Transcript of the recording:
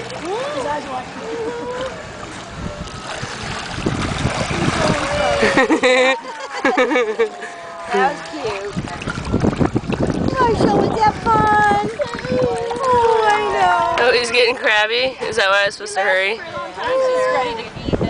His eyes are watching. That was cute. Marshall, was that fun? Oh, I know. Oh, he's getting crabby? Is that why I was supposed to hurry? He's ready to eat.